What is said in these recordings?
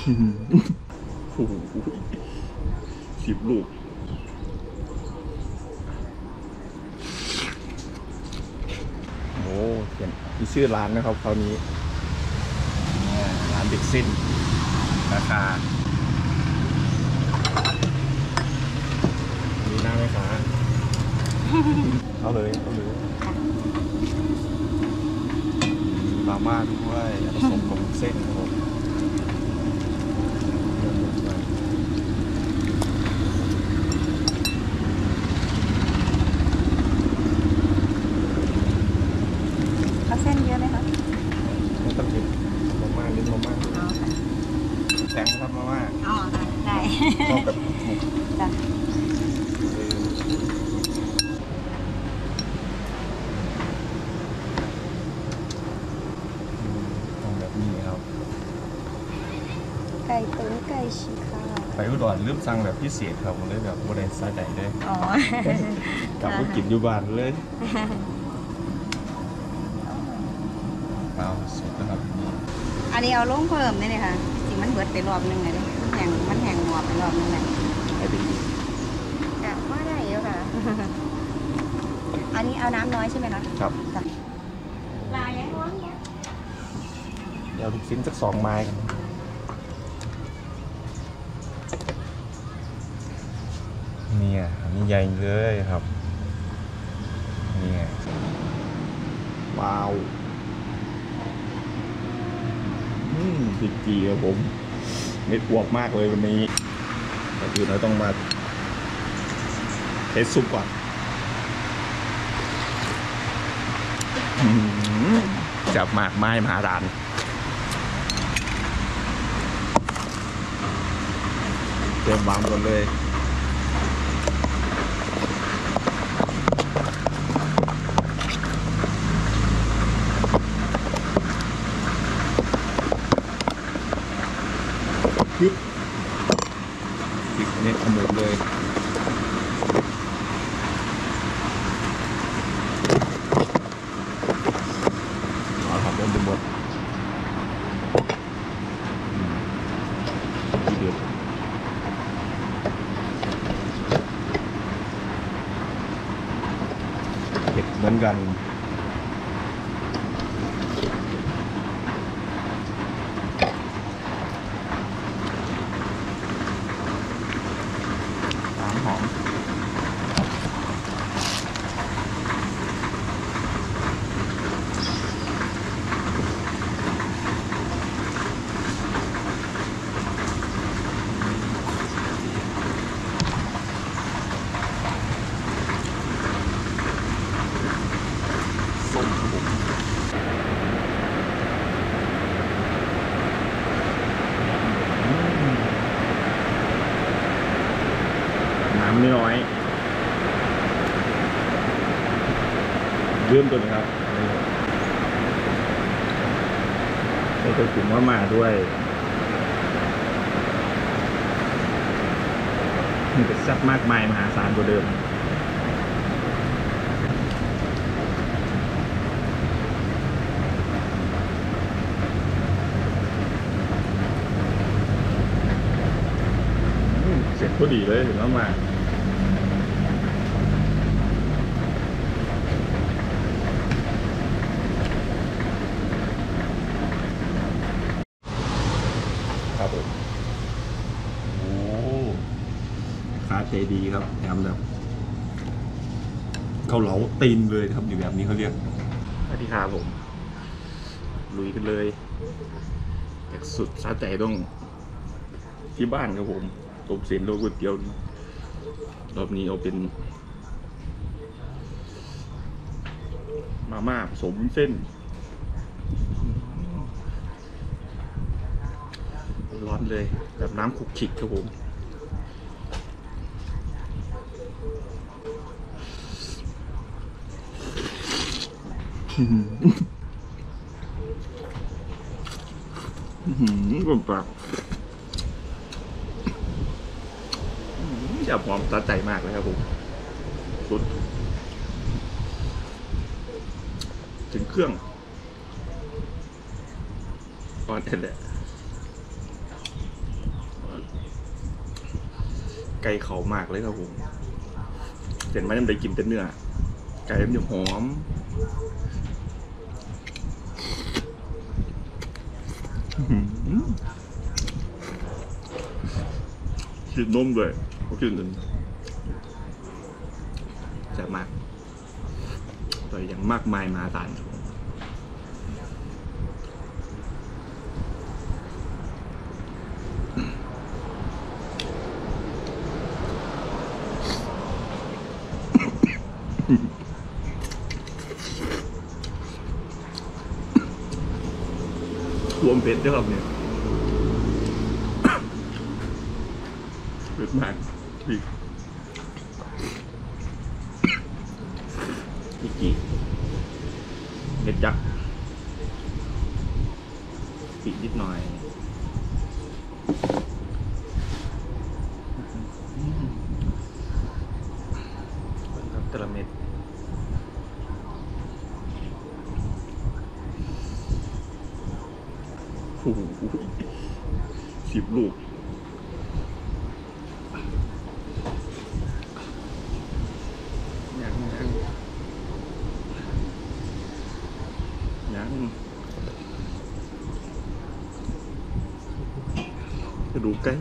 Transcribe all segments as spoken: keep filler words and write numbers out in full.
โอ้โหสิบลูกโอ้เขียนมีชื่อร้านนะครับคราวนี้ร้านเด็กเส้นราคามีหน้าไหมคะเอาเลยเอาเลยมาม่าด้วยผสมกับเส้นครับผมเอาเส้นเยอะไหมคะไม่ต้องกินมาม่าลิ้นมาม่าแข็งครับมาม่าอ๋อได้ชอบแบบจ้ะไก่ตุ๋นไก่ฉีกค่ะไปอุดรลืมสั่งแบบพิเศษครับผมเลยแบบบริษัทใดได้อ๋อกลับไปกินอยู่บ้านเลยเอาสุดนะครับอันนี้เอาลงเพิ่มได้เลยค่ะจริงมันเบิดไปรอบนึงไงดิมันแห้งมันแห้งหมอบไปรอบนึงเลยไอ้ดีแต่ว่าได้เยอะค่ะอันนี้เอาน้ำน้อยใช่ไหมคะครับลายยังร้อนเนี่ยเดี๋ยวลูกชิ้นสักสองไม้กันเนี่ยอันนี้ใหญ่เลยครับเนี่ยว้าวอืมจริงๆครับผมเม็ดอวบมากเลยวันนี้แต่คือเราต้องมาเทสซุปก่อนจับหมากไม้มหาดานเตรียมวางก่อนเลยปึ๊บติดเน็ตขโมยเลยเอาครับเริ่มเป็นบทเดือดเผ็ดเหมือนกันหอมส้มผมน้ำน้อยเริ่มตัวนี้ครับใส่ตัวกลุ่มว่ามาด้วยมันจะแซ่บมากมายมหาศาลกว่าเดิมเสร็จพอดีเลยถึงแล้วมาครับผมโอ้คาเจดีครับแถมแบบเขาเหลาตีนเลยครับอยู่แบบนี้เขาเรียกสวัสดีครับผมลุยกันเลยจากสุดซาแต่ต้องที่บ้านครับผมต้มเส้นโลก๋วยเตี๋ยวรอบนี้เอาเป็นมาม่าผสมเส้นร้อนเลยแบบน้ำคุกคิกครับผมกลมปากจะหอมตาใจมากเลยครับผมสุดถึงเครื่องก่อนเอ็นแหละไก่เขามากเลยครับผมเห็นไหมยังได้กินแต่เนื้อไก่มันจะหอมกินนมด้วยเขากินจนแซ่บมากแต่ยังมากมายมาตานรวมเผ็ดด้วยครับเนี่ยเผ็ดมากพี่อีกกี่เผ็ดยักษ์ปิดนิดหน่อยครับแต่ละเม็ดโอ้โหสิบลูกยังยังยังกระดูกไก่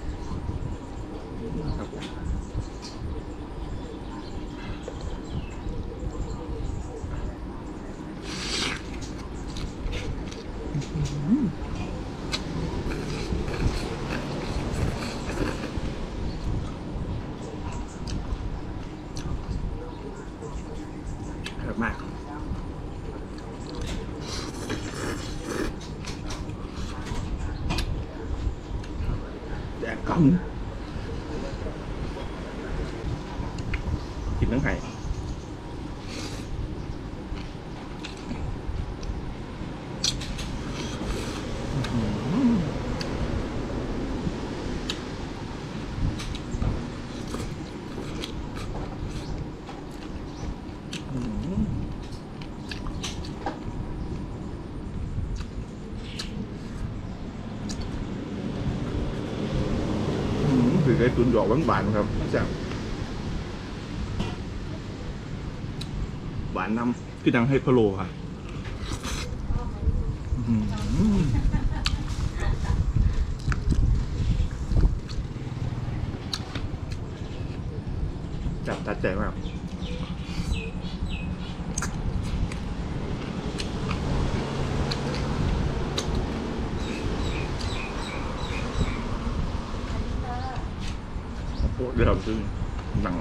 ครับผมมากแดกกำกินทั้งไห่คือไก่ตุนหยอกหวานๆครับแซ่บหวานน้ำที่ดังให้พะโล้ค่ะจับตัดใจมากโอ้เดี๋ยวซึ่งหนัง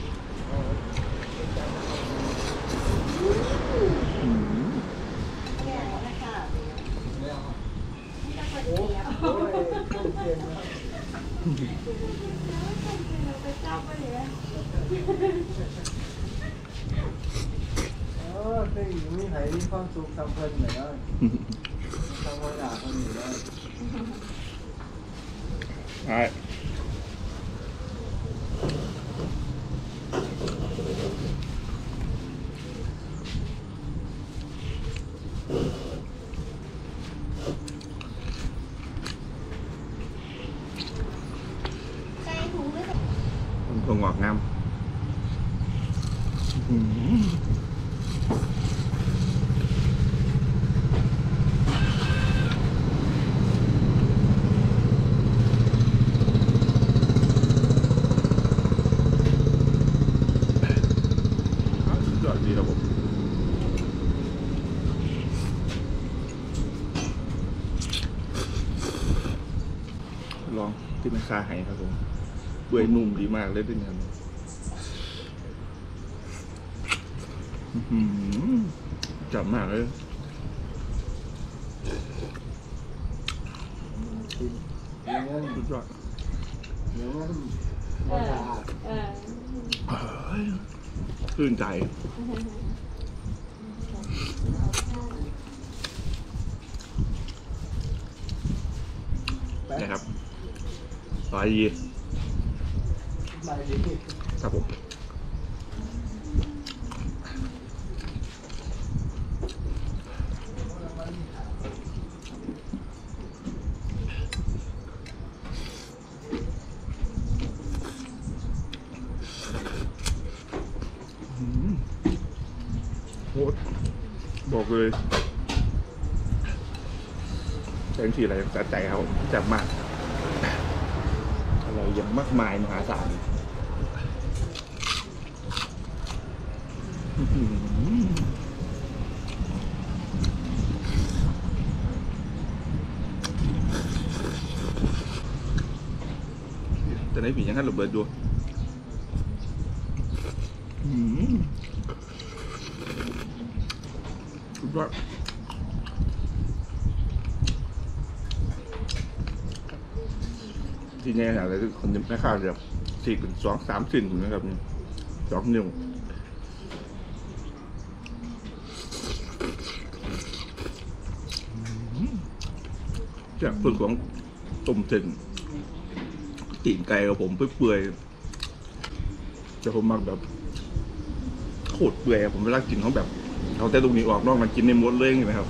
เออคือมีไหนมีความสุขทำเพลินเหมือนกันทำวันหนาคนอื่นได้ใช่มันพงงอกงามยอดดีครับผมลองที่มันคาไห้ครับผมเปื่อยนุ่มดีมากเลยด้วยกันจับมากเลยเนื้อสุดยอดเนื้อมันวันหนาตื่นใจนะครับร้อยยี่ครับผมบอกเลยเรื่องที่อะไรสะใจเขาจับมากอะไรยังมากมายมหาศาลแต่ในผียังให้ระเบิดดูสุดยอดที่แน่ๆเลยคือคนจะไม่ข้าวเดียวสี่ถึงสองสามสิ่งนะครับนี่สองนิ้วจากส่วนของต้มเส้นตีนไก่กับผมเปื่อยๆจะผมมักแบบโคตรเปื่อยผมเวลากินเขาแบบเขาแต่ตรงนี้ออกนอกมันกินในมดเลยเห็นไหมครับ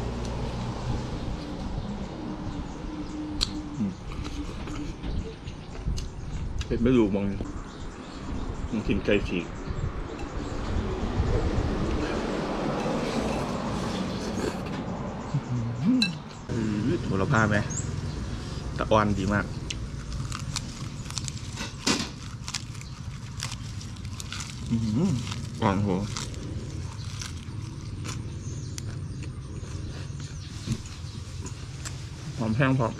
เป็นไม่รู้มองมันกินไก่ฉีกโหระพาไหมตะออนดีมากอ่อนโหหอมแห้งพอ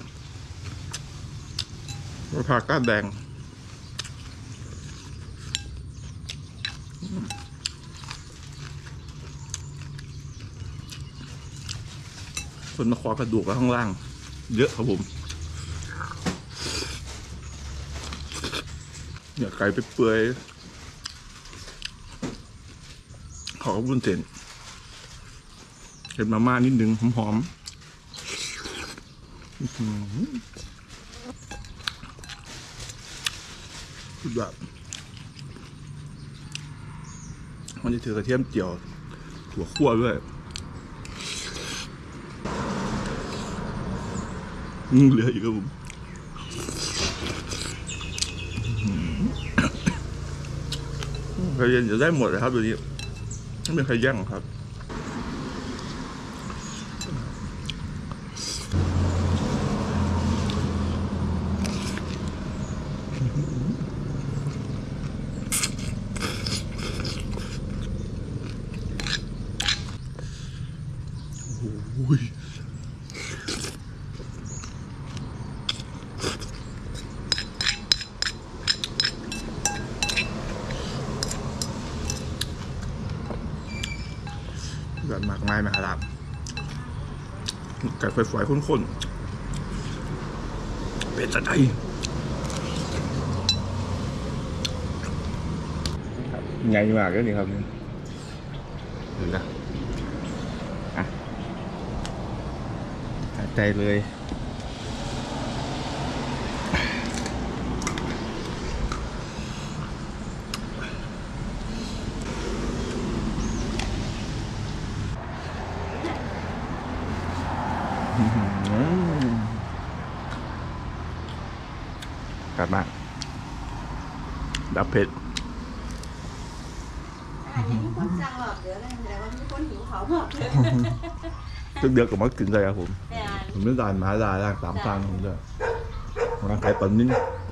ระพาก้านแดงคนมาขอกระดูกแล้วข้างล่างเยอะครับผมเนี่ยไก่ไปเปื่อยขอวุ้นเส้นเห็นมาม่านิดนึงหอมๆสุดยอดมันจะถือกระเทียมเจียวถั่วคั่วด้วยเหลืออีกครับผมใครเย็นจะได้หมดเลยครับตัวนี้ไม่มีใครแย่งครับโอ้ยแบบหมากไม้มาครับไก่ฝอยๆข้นๆเป็นสะใจใหญ่มากเลยนี่ครับนี่ดูนะอ่ะหายใจเลยกลับมาดับเผ็ดคนสั่งหลอดเดี๋ยวแต่ว่ามีคนหิวเขาหมดเลยตึกเดือกกับมักกินเลยครับผมผมไม่ดานหมาดาล่างสามทางผมด้วยร่างกายปั่นนิด